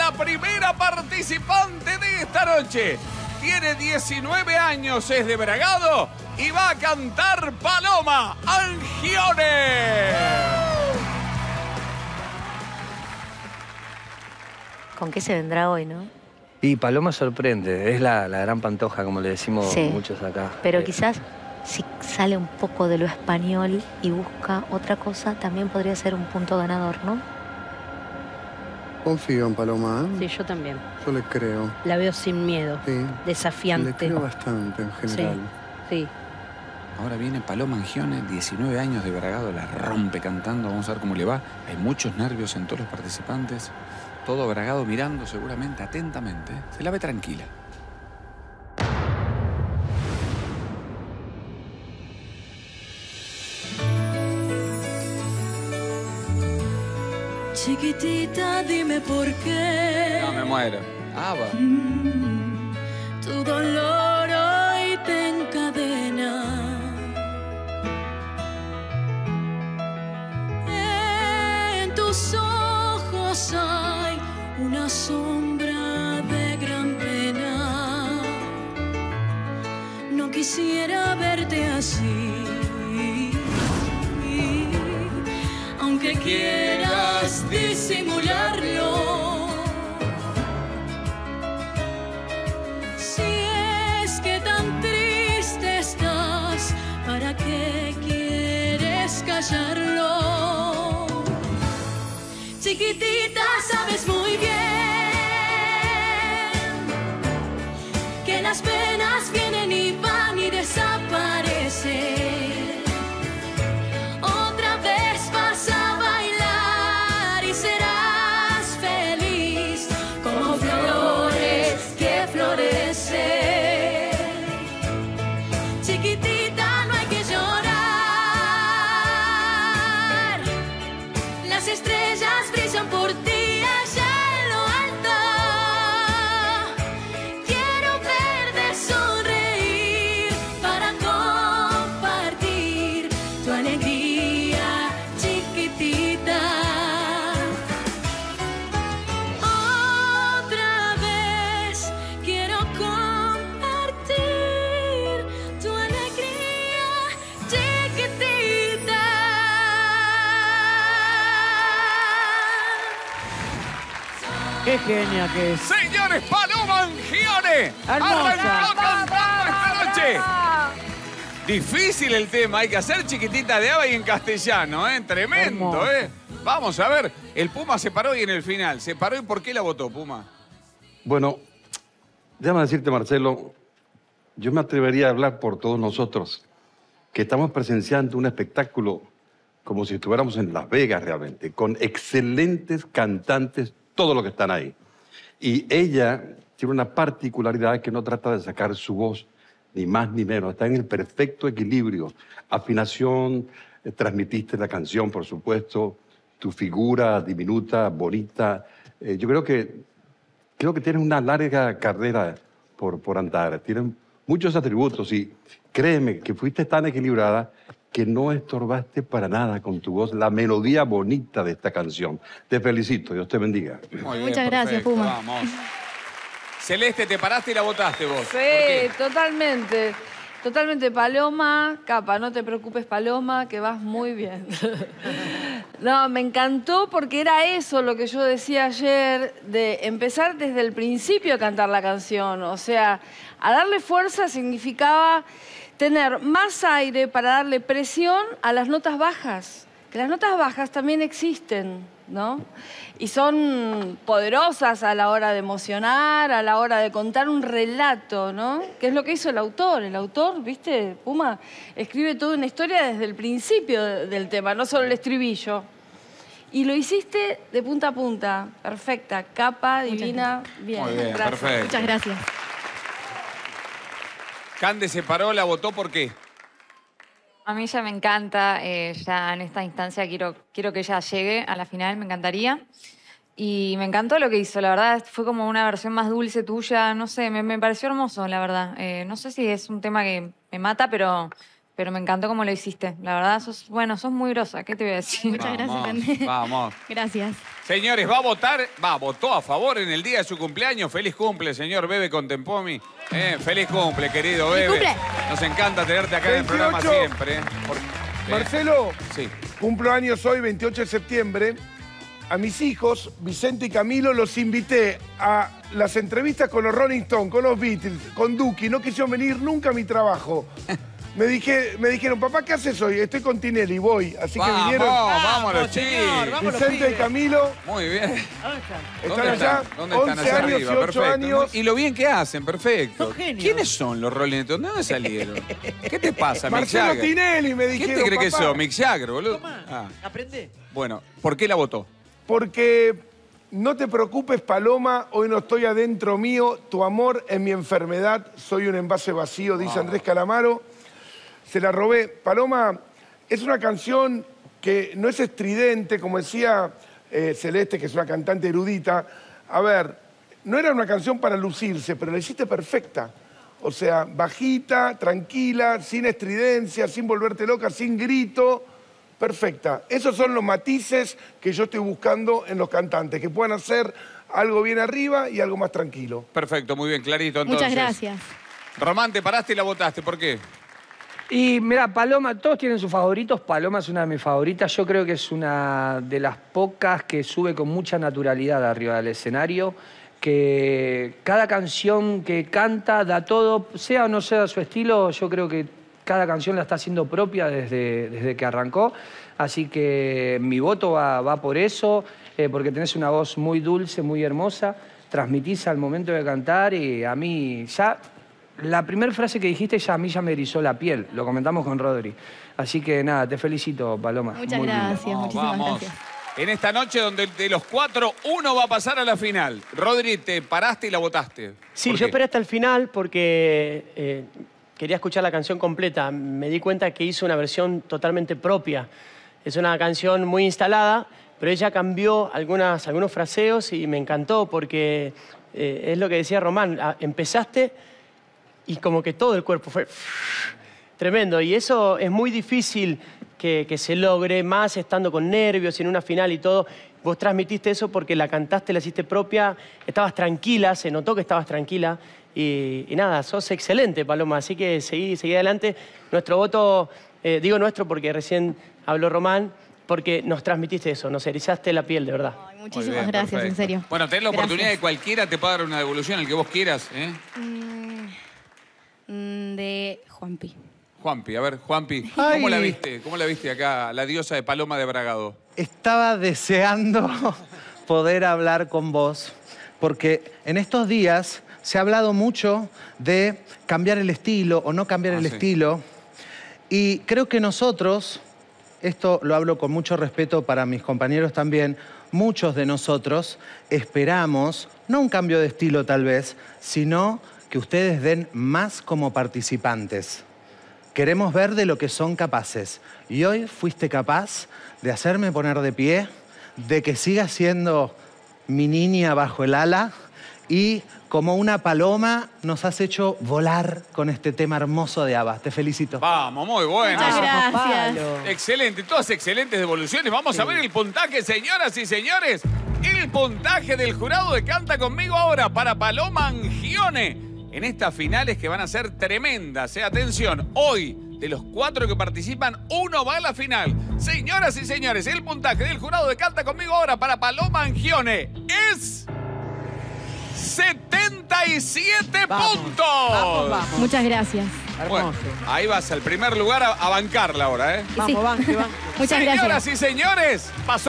la primera participante de esta noche. Tiene 19 años, es de Bragado y va a cantar Paloma Angione. ¿Con qué se vendrá hoy, no? Y Paloma sorprende, es la gran Pantoja, como le decimos Sí, muchos acá. pero quizás si sale un poco de lo español y busca otra cosa, también podría ser un punto ganador, ¿no? Confío en Paloma, ¿eh? Sí, yo también. Yo le creo. La veo sin miedo, Sí. desafiante. Le creo bastante en general. Sí. Ahora viene Paloma Angione, 19 años de Bragado, la rompe cantando. Vamos a ver cómo le va. Hay muchos nervios en todos los participantes. Todo Bragado mirando seguramente atentamente. Se la ve tranquila. Chiquitita, dime por qué. No, me muero. Ava. Tu dolor hoy te encadena. En tus ojos hay una sombra de gran pena. No quisiera verte así. Aunque quieras disimularlo, si es que tan triste estás, ¿para qué quieres callarlo? Chiquitita, sabes muy bien que las penas vienen y van y desaparecen. Chiquitita, no hay que llorar. Las estrellas brillan por ti allá en lo alto. Quiero verte sonreír para compartir tu alegría, chiquitita. Otra vez quiero compartir tu alegría, chiquitita. ¡Qué genia que es! Señores, Paloma Angione Hermosa. arrancó cantando esta noche. Difícil el tema, hay que hacer Chiquitita de Ava y en castellano, ¿eh? Tremendo, Hermoso. ¿eh? Vamos a ver, el Puma se paró y en el final. ¿Se paró y por qué la votó, Puma? Bueno, déjame decirte, Marcelo, yo me atrevería a hablar por todos nosotros, que estamos presenciando un espectáculo como si estuviéramos en Las Vegas realmente, con excelentes cantantes, todos los que están ahí. Y ella tiene una particularidad que no trata de sacar su voz, ni más ni menos, está en el perfecto equilibrio. Afinación, transmitiste la canción, por supuesto, tu figura diminuta, bonita. Yo creo que tienes una larga carrera por andar. Tienes muchos atributos y créeme que fuiste tan equilibrada que no estorbaste para nada con tu voz la melodía bonita de esta canción. Te felicito, Dios te bendiga. Muy bien, Muchas gracias, perfecto, Puma. Vamos. Celeste, te paraste y la votaste vos. ¿Por Sí, qué? totalmente. Totalmente, Paloma. Capa, no te preocupes, Paloma, que vas muy bien. No, me encantó porque era eso lo que yo decía ayer, de empezar desde el principio a cantar la canción. O sea, a darle fuerza significaba tener más aire para darle presión a las notas bajas. Que las notas bajas también existen, ¿no? Y son poderosas a la hora de emocionar, a la hora de contar un relato, ¿no? Que es lo que hizo el autor. El autor, ¿viste? Puma escribe toda una historia desde el principio del tema, no solo el estribillo. Y lo hiciste de punta a punta. Perfecta, capa, divina. Bien, Muy bien, gracias. perfecto. Muchas gracias. Cande se paró, la votó, ¿por qué? A mí ya me encanta, ya en esta instancia quiero que ella llegue a la final, me encantaría. Y me encantó lo que hizo, la verdad, fue como una versión más dulce tuya, no sé, me pareció hermoso, la verdad. No sé si es un tema que me mata, pero pero me encantó cómo lo hiciste. La verdad, sos muy grosa. ¿Qué te voy a decir? Muchas gracias, Cande. Vamos. Gracias. Señores, votó a favor en el día de su cumpleaños. Feliz cumple, señor Bebe Contempomi. Feliz cumple, querido Bebe. cumple. Nos encanta tenerte acá en el 28. programa siempre. Marcelo, Sí. cumplo años hoy, 28 de septiembre. A mis hijos, Vicente y Camilo, los invité a las entrevistas con los Rolling Stones, con los Beatles, con Duki. No quisieron venir nunca a mi trabajo. Me dijeron, papá, ¿qué haces hoy? Estoy con Tinelli, voy. Así que vinieron Vamos los chicos. Vicente y Camilo. Muy bien. Están allá, ¿Dónde están? 11 Allá años arriba, y 8 perfecto. años. Y lo bien que hacen, perfecto. Son genios. ¿Quiénes son los Rolling Stones? ¿De dónde salieron? ¿Qué te pasa, Mick Marcelo Jagger? Tinelli, me ¿Quién dijeron, te cree que papá. sos, Mick Jagger, boludo? Toma, aprende. Bueno, ¿por qué la votó? Porque no te preocupes, Paloma, hoy no estoy adentro mío. Tu amor es mi enfermedad. Soy un envase vacío, dice Andrés Calamaro. Se la robé. Paloma, es una canción que no es estridente, como decía Celeste, que es una cantante erudita. A ver, no era una canción para lucirse, pero la hiciste perfecta. O sea, bajita, tranquila, sin estridencia, sin volverte loca, sin grito. Perfecta. Esos son los matices que yo estoy buscando en los cantantes, que puedan hacer algo bien arriba y algo más tranquilo. Perfecto, muy bien, clarito. Entonces. Muchas gracias. Román, te paraste y la votaste. ¿Por qué? Y mira, Paloma, todos tienen sus favoritos. Paloma es una de mis favoritas. Yo creo que es una de las pocas que sube con mucha naturalidad arriba del escenario. Que cada canción que canta da todo, sea o no sea su estilo. Yo creo que cada canción la está haciendo propia desde que arrancó. Así que mi voto va por eso, porque tenés una voz muy dulce, muy hermosa. Transmitís al momento de cantar y a mí ya... La primera frase que dijiste a mí ya me erizó la piel. Lo comentamos con Rodri. Así que nada, te felicito, Paloma. Muchas Muy lindo. gracias, muchísimas Vamos. gracias. En esta noche donde de los 4, uno va a pasar a la final. Rodri, te paraste y la votaste. Sí, ¿Por yo qué? esperé hasta el final porque quería escuchar la canción completa. Me di cuenta que hizo una versión totalmente propia. Es una canción muy instalada, pero ella cambió algunos fraseos y me encantó porque es lo que decía Román. Empezaste y como que todo el cuerpo fue tremendo. Y eso es muy difícil que se logre, más estando con nervios y en una final y todo. Vos transmitiste eso porque la cantaste, la hiciste propia, estabas tranquila, se notó que estabas tranquila. Y nada, sos excelente, Paloma. Así que seguí adelante. Nuestro voto, digo nuestro porque recién habló Román, porque nos transmitiste eso, nos erizaste la piel, de verdad. Ay, Muy muchísimas bien, gracias, perfecto. en serio. Bueno, tenés la Gracias. oportunidad de cualquiera te pueda dar una devolución, el que vos quieras. De Juanpi. Juanpi, a ver, Juanpi, ¿cómo Ay. la viste? ¿Cómo la viste acá, la diosa de Paloma de Bragado? Estaba deseando poder hablar con vos, porque en estos días se ha hablado mucho de cambiar el estilo o no cambiar el sí. estilo. Y creo que nosotros, esto lo hablo con mucho respeto para mis compañeros también, muchos de nosotros esperamos, no un cambio de estilo tal vez, sino que ustedes den más como participantes. Queremos ver de lo que son capaces. Y hoy fuiste capaz de hacerme poner de pie, de que sigas siendo mi niña bajo el ala y como una paloma nos has hecho volar con este tema hermoso de ABBA. Te felicito. Vamos, muy bueno. Muchas gracias. Excelente, todas excelentes devoluciones. Vamos a ver el puntaje, señoras y señores. El puntaje del jurado de Canta Conmigo ahora para Paloma Angione. En estas finales que van a ser tremendas. Atención, hoy de los 4 que participan, uno va a la final. Señoras y señores, el puntaje del jurado de Canta Conmigo ahora para Paloma Angione es... 77 puntos. Vamos. Muchas gracias. Bueno, ahí vas al primer lugar a bancarla ahora, ¿eh? Sí. Vamos, banque. Muchas gracias. Señoras y señores, pasó.